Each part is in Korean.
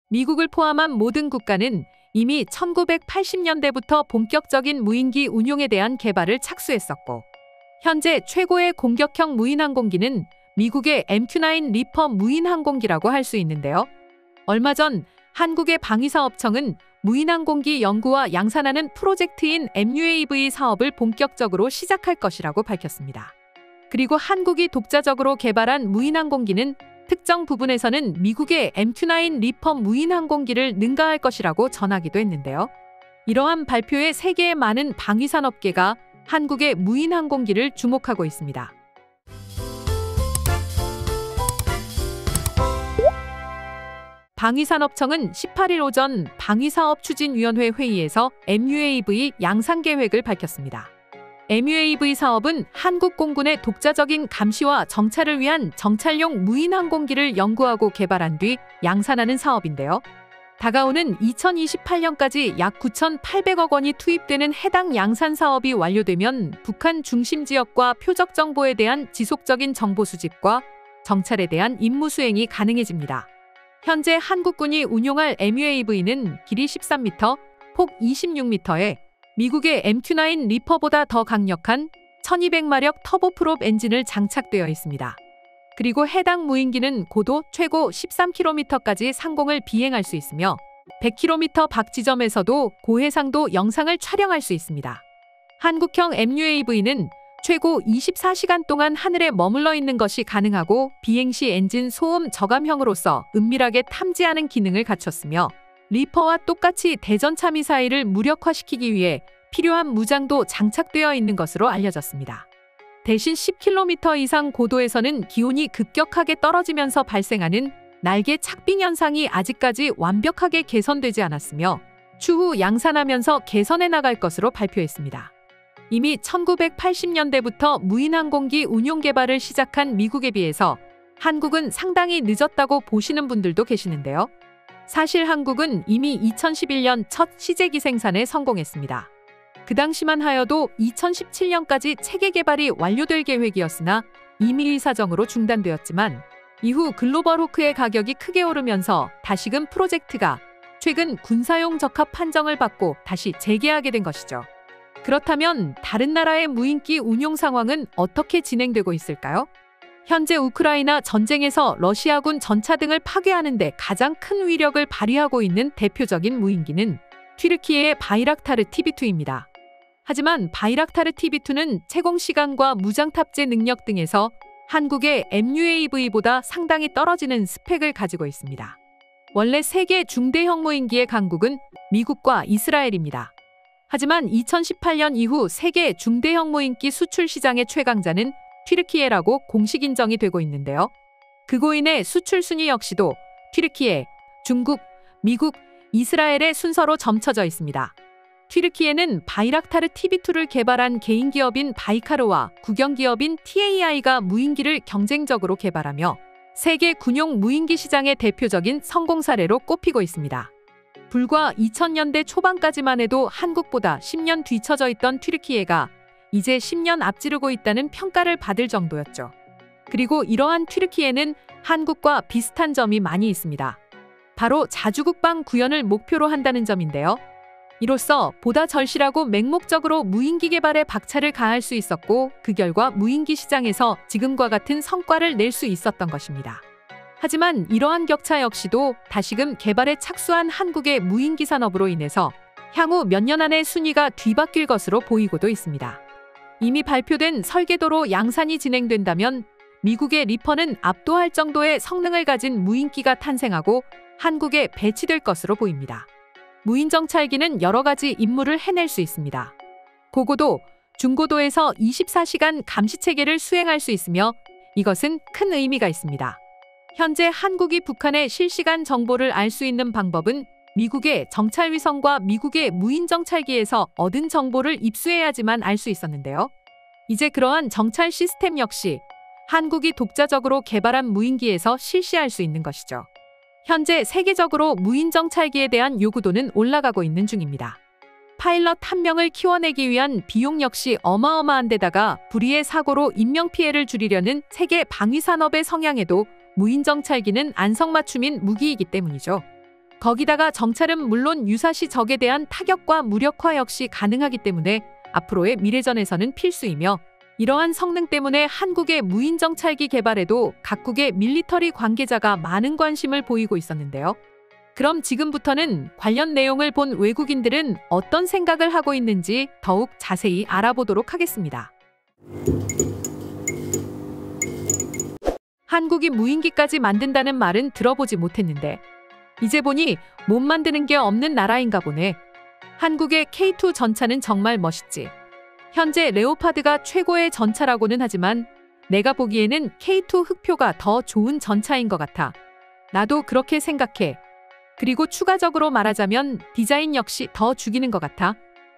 미국을 포함한 모든 국가는 이미 1980년대부터 본격적인 무인기 운용에 대한 개발을 착수했었고, 현재 최고의 공격형 무인항공기는 미국의 MQ-9 리퍼 무인항공기라고 할 수 있는데요. 얼마 전 한국의 방위사업청은 무인항공기 연구와 양산하는 프로젝트인 MUAV 사업을 본격적으로 시작할 것이라고 밝혔습니다. 그리고 한국이 독자적으로 개발한 무인항공기는 특정 부분에서는 미국의 MQ-9 리퍼 무인항공기를 능가할 것이라고 전하기도 했는데요. 이러한 발표에 세계의 많은 방위산업계가 한국의 무인항공기를 주목하고 있습니다. 방위산업청은 18일 오전 방위사업추진위원회 회의에서 MUAV 양산 계획을 밝혔습니다. MUAV 사업은 한국 공군의 독자적인 감시와 정찰을 위한 정찰용 무인항공기를 연구하고 개발한 뒤 양산하는 사업인데요. 다가오는 2028년까지 약 9,800억 원이 투입되는 해당 양산 사업이 완료되면 북한 중심 지역과 표적 정보에 대한 지속적인 정보 수집과 정찰에 대한 임무 수행이 가능해집니다. 현재 한국군이 운용할 MUAV는 길이 13m, 폭 26m에 미국의 MQ-9 리퍼보다 더 강력한 1200마력 터보프롭 엔진을 장착되어 있습니다. 그리고 해당 무인기는 고도 최고 13km까지 상공을 비행할 수 있으며 100km 밖 지점에서도 고해상도 영상을 촬영할 수 있습니다. 한국형 MUAV는 최고 24시간 동안 하늘에 머물러 있는 것이 가능하고 비행 시 엔진 소음 저감형으로서 은밀하게 탐지하는 기능을 갖췄으며 리퍼와 똑같이 대전차 미사일을 무력화시키기 위해 필요한 무장도 장착되어 있는 것으로 알려졌습니다. 대신 10km 이상 고도에서는 기온이 급격하게 떨어지면서 발생하는 날개 착빙 현상이 아직까지 완벽하게 개선되지 않았으며 추후 양산하면서 개선해 나갈 것으로 발표했습니다. 이미 1980년대부터 무인항공기 운용 개발을 시작한 미국에 비해서 한국은 상당히 늦었다고 보시는 분들도 계시는데요. 사실 한국은 이미 2011년 첫 시제기 생산에 성공했습니다. 그 당시만 하여도 2017년까지 체계 개발이 완료될 계획이었으나 이미 사정으로 중단되었지만 이후 글로벌 호크의 가격이 크게 오르면서 다시금 프로젝트가 최근 군사용 적합 판정을 받고 다시 재개하게 된 것이죠. 그렇다면 다른 나라의 무인기 운용 상황은 어떻게 진행되고 있을까요? 현재 우크라이나 전쟁에서 러시아군 전차 등을 파괴하는 데 가장 큰 위력을 발휘하고 있는 대표적인 무인기는 튀르키예의 바이락타르 TB2입니다. 하지만 바이락타르 TB2는 채공 시간과 무장 탑재 능력 등에서 한국의 MUAV보다 상당히 떨어지는 스펙을 가지고 있습니다. 원래 세계 중대형 무인기의 강국은 미국과 이스라엘입니다. 하지만 2018년 이후 세계 중대형 무인기 수출 시장의 최강자는 튀르키예라고 공식 인정이 되고 있는데요. 그로 인해 수출 순위 역시도 튀르키예, 중국, 미국, 이스라엘의 순서로 점쳐져 있습니다. 튀르키예는 바이락타르 TB2를 개발한 개인 기업인 바이카르와 국영 기업인 TAI가 무인기를 경쟁적으로 개발하며 세계 군용 무인기 시장의 대표적인 성공 사례로 꼽히고 있습니다. 불과 2000년대 초반까지만 해도 한국보다 10년 뒤처져 있던 튀르키예가 이제 10년 앞지르고 있다는 평가를 받을 정도였죠. 그리고 이러한 튀르키예는 한국과 비슷한 점이 많이 있습니다. 바로 자주국방 구현을 목표로 한다는 점인데요. 이로써 보다 절실하고 맹목적으로 무인기 개발에 박차를 가할 수 있었고 그 결과 무인기 시장에서 지금과 같은 성과를 낼 수 있었던 것입니다. 하지만 이러한 격차 역시도 다시금 개발에 착수한 한국의 무인기 산업으로 인해서 향후 몇 년 안에 순위가 뒤바뀔 것으로 보이고도 있습니다. 이미 발표된 설계도로 양산이 진행된다면 미국의 리퍼는 압도할 정도의 성능을 가진 무인기가 탄생하고 한국에 배치될 것으로 보입니다. 무인정찰기는 여러 가지 임무를 해낼 수 있습니다. 고고도, 중고도에서 24시간 감시체계를 수행할 수 있으며 이것은 큰 의미가 있습니다. 현재 한국이 북한의 실시간 정보를 알 수 있는 방법은 미국의 정찰위성과 미국의 무인정찰기에서 얻은 정보를 입수해야지만 알 수 있었는데요. 이제 그러한 정찰 시스템 역시 한국이 독자적으로 개발한 무인기에서 실시할 수 있는 것이죠. 현재 세계적으로 무인정찰기에 대한 요구도는 올라가고 있는 중입니다. 파일럿 한 명을 키워내기 위한 비용 역시 어마어마한 데다가 불의의 사고로 인명피해를 줄이려는 세계 방위산업의 성향에도 무인정찰기는 안성맞춤인 무기이기 때문이죠. 거기다가 정찰은 물론 유사시 적에 대한 타격과 무력화 역시 가능하기 때문에 앞으로의 미래전에서는 필수이며, 이러한 성능 때문에 한국의 무인 정찰기 개발에도 각국의 밀리터리 관계자가 많은 관심을 보이고 있었는데요. 그럼 지금부터는 관련 내용을 본 외국인들은 어떤 생각을 하고 있는지 더욱 자세히 알아보도록 하겠습니다. 한국이 무인기까지 만든다는 말은 들어보지 못했는데 이제 보니 못 만드는 게 없는 나라인가 보네. 한국의 K2 전차는 정말 멋있지. 현재 레오파드가 최고의 전차라고는 하지만 내가 보기에는 K2 흑표가 더 좋은 전차인 것 같아. 나도 그렇게 생각해. 그리고 추가적으로 말하자면 디자인 역시 더 죽이는 것 같아.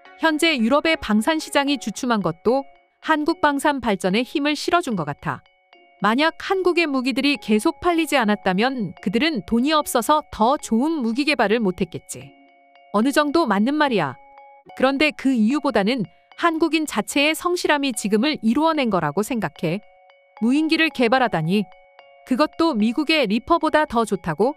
현재 유럽의 방산 시장이 주춤한 것도 한국 방산 발전에 힘을 실어준 것 같아. 만약 한국의 무기들이 계속 팔리지 않았다면 그들은 돈이 없어서 더 좋은 무기 개발을 못했겠지. 어느 정도 맞는 말이야. 그런데 그 이유보다는 한국인 자체의 성실함이 지금을 이루어낸 거라고 생각해. 무인기를 개발하다니. 그것도 미국의 리퍼보다 더 좋다고?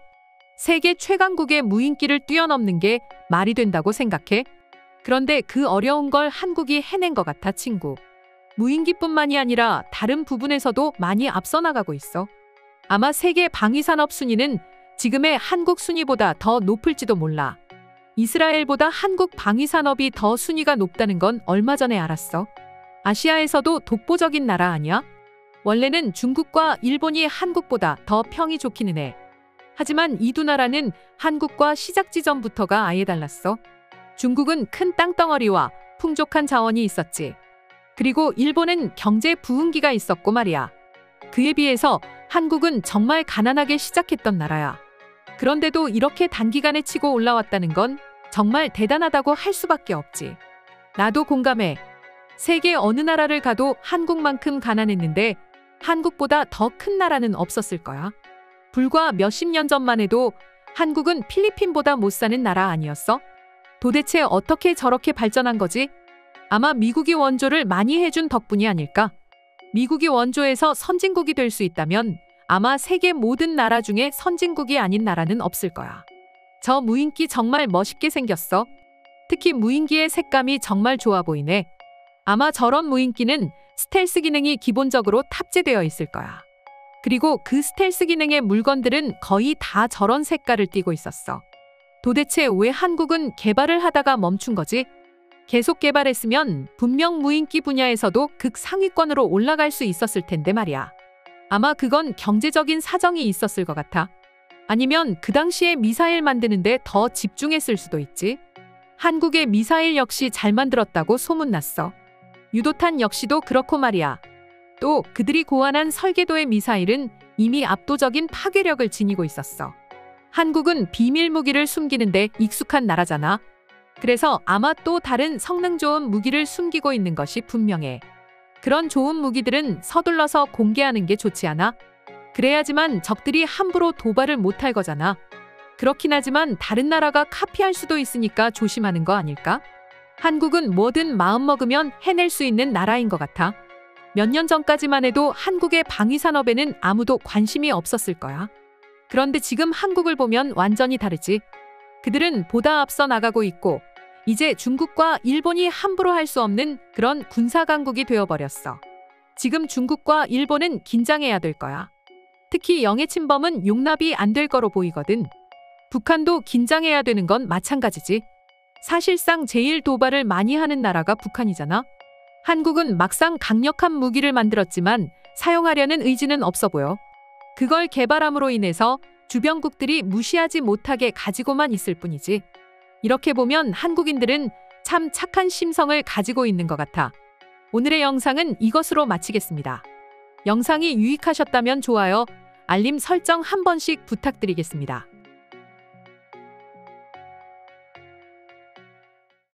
세계 최강국의 무인기를 뛰어넘는 게 말이 된다고 생각해? 그런데 그 어려운 걸 한국이 해낸 것 같아, 친구. 무인기뿐만이 아니라 다른 부분에서도 많이 앞서 나가고 있어. 아마 세계 방위산업 순위는 지금의 한국 순위보다 더 높을지도 몰라. 이스라엘보다 한국 방위산업이 더 순위가 높다는 건 얼마 전에 알았어. 아시아에서도 독보적인 나라 아니야? 원래는 중국과 일본이 한국보다 더 평이 좋기는 해. 하지만 이 두 나라는 한국과 시작 지점부터가 아예 달랐어. 중국은 큰 땅덩어리와 풍족한 자원이 있었지. 그리고 일본은 경제 부흥기가 있었고 말이야. 그에 비해서 한국은 정말 가난하게 시작했던 나라야. 그런데도 이렇게 단기간에 치고 올라왔다는 건 정말 대단하다고 할 수밖에 없지. 나도 공감해. 세계 어느 나라를 가도 한국만큼 가난했는데 한국보다 더 큰 나라는 없었을 거야. 불과 몇십 년 전만 해도 한국은 필리핀보다 못 사는 나라 아니었어? 도대체 어떻게 저렇게 발전한 거지? 아마 미국이 원조를 많이 해준 덕분이 아닐까? 미국이 원조에서 선진국이 될 수 있다면 아마 세계 모든 나라 중에 선진국이 아닌 나라는 없을 거야. 저 무인기 정말 멋있게 생겼어. 특히 무인기의 색감이 정말 좋아 보이네. 아마 저런 무인기는 스텔스 기능이 기본적으로 탑재되어 있을 거야. 그리고 그 스텔스 기능의 물건들은 거의 다 저런 색깔을 띠고 있었어. 도대체 왜 한국은 개발을 하다가 멈춘 거지? 계속 개발했으면 분명 무인기 분야에서도 극상위권으로 올라갈 수 있었을 텐데 말이야. 아마 그건 경제적인 사정이 있었을 것 같아. 아니면 그 당시에 미사일 만드는데 더 집중했을 수도 있지. 한국의 미사일 역시 잘 만들었다고 소문났어. 유도탄 역시도 그렇고 말이야. 또 그들이 고안한 설계도의 미사일은 이미 압도적인 파괴력을 지니고 있었어. 한국은 비밀 무기를 숨기는데 익숙한 나라잖아. 그래서 아마 또 다른 성능 좋은 무기를 숨기고 있는 것이 분명해. 그런 좋은 무기들은 서둘러서 공개하는 게 좋지 않아? 그래야지만 적들이 함부로 도발을 못할 거잖아. 그렇긴 하지만 다른 나라가 카피할 수도 있으니까 조심하는 거 아닐까? 한국은 뭐든 마음먹으면 해낼 수 있는 나라인 것 같아. 몇 년 전까지만 해도 한국의 방위산업에는 아무도 관심이 없었을 거야. 그런데 지금 한국을 보면 완전히 다르지. 그들은 보다 앞서 나가고 있고 이제 중국과 일본이 함부로 할 수 없는 그런 군사강국이 되어버렸어. 지금 중국과 일본은 긴장해야 될 거야. 특히 영해 침범은 용납이 안 될 거로 보이거든. 북한도 긴장해야 되는 건 마찬가지지. 사실상 제일 도발을 많이 하는 나라가 북한이잖아. 한국은 막상 강력한 무기를 만들었지만 사용하려는 의지는 없어 보여. 그걸 개발함으로 인해서 주변국들이 무시하지 못하게 가지고만 있을 뿐이지. 이렇게 보면 한국인들은 참 착한 심성을 가지고 있는 것 같아. 오늘의 영상은 이것으로 마치겠습니다. 영상이 유익하셨다면 좋아요, 알림 설정 한 번씩 부탁드리겠습니다.